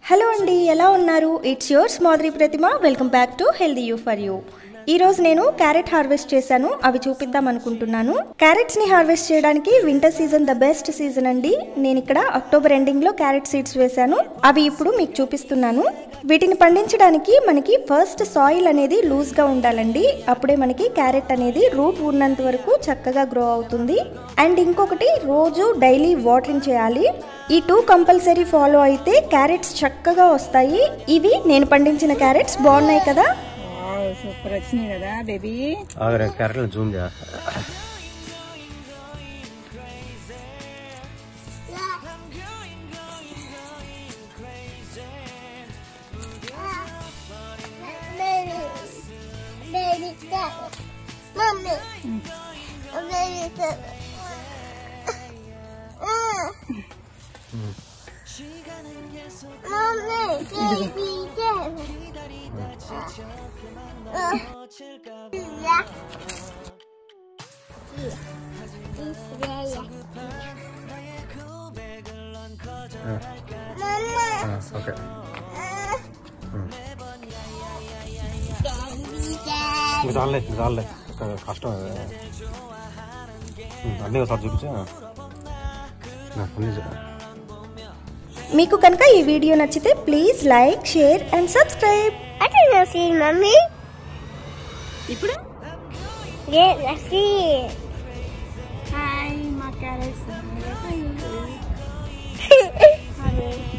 Hello అండి, ఎలా ఉన్నారు? It's yours Madhuri Pratima. Welcome back to HealthyU for you. ఈ రోజు నేను క్యారెట్ హార్వెస్ట్ చేశాను, అవి చూపిద్దాం అనుకుంటున్నాను. క్యారెట్స్ ని హార్వెస్ట్ చేయడానికి winter season the best season అండి. నేను ఇక్కడ అక్టోబర్ ఎండింగ్ లో క్యారెట్ సీడ్స్ వేశాను, అవి ఇప్పుడు మీకు చూపిస్తున్నాను. వీటిని పండించడానికి మనకి ఫస్ట్ సాయిల్ అనేది లూజ్ గా ఉండాలండి, అప్పుడే మనకి క్యారెట్ అనేది రూట్ ఉన్నంత వరకు చక్కగా గ్రో అవుతుంది. అండ్ ఇంకొకటి, రోజు డైలీ వాటరింగ్ చేయాలి. ఈ 2 కంపల్సరీ ఫాలో అయితే క్యారెట్స్ చక్కగా వస్తాయి. ఇవి నేను పండించిన క్యారెట్స్ బాగున్నాయి కదా. సూపర్ వచ్చినాయి కదా బేబీ. క్యారెట్ జూమ్ చేయ. ఓకే చాలే కష్టం అన్నీ ఒకసారి చూపించా. మీకు కనుక ఈ వీడియో నచ్చితే please like, share and subscribe. Mummy ఇప్పుడు హాయ్ మా క్యారెట్స్